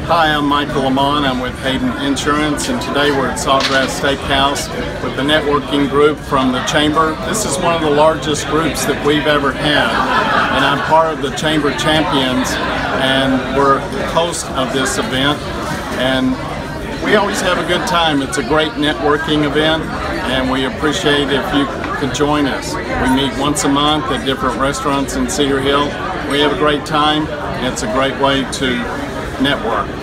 Hi, I'm Michael Lamont. I'm with Hayden Insurance, and today we're at Sawgrass Steakhouse with the networking group from the Chamber. This is one of the largest groups that we've ever had, and I'm part of the Chamber Champions, and we're host of this event. And we always have a good time. It's a great networking event, and we appreciate if you could join us. We meet once a month at different restaurants in Cedar Hill. We have a great time, and it's a great way to network.